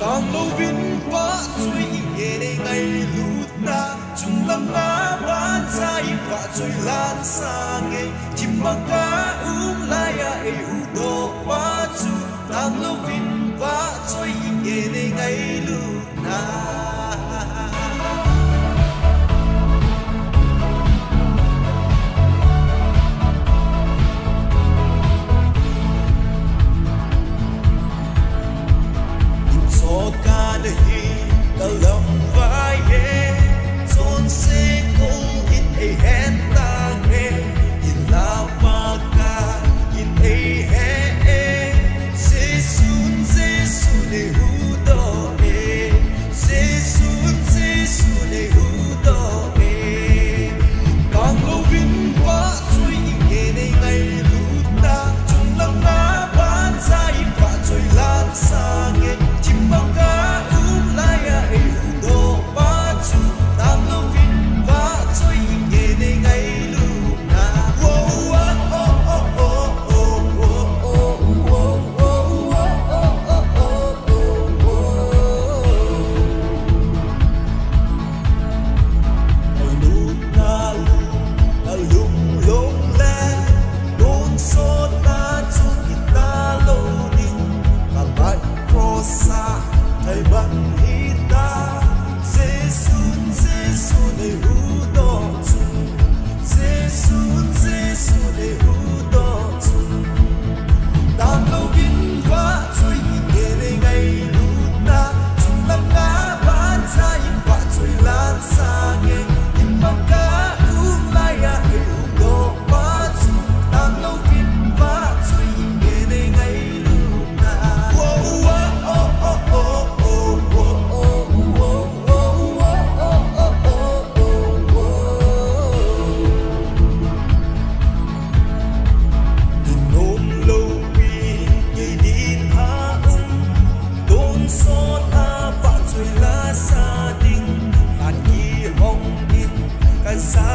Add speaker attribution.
Speaker 1: càng lâu vinh quá suy nghe này ngày lút ta chung lâm na bán ra và rồi lan xa nghe chim bắc cá lại ai đồ quá chu càng lâu vinh quá suy nghe này ngày lút na sa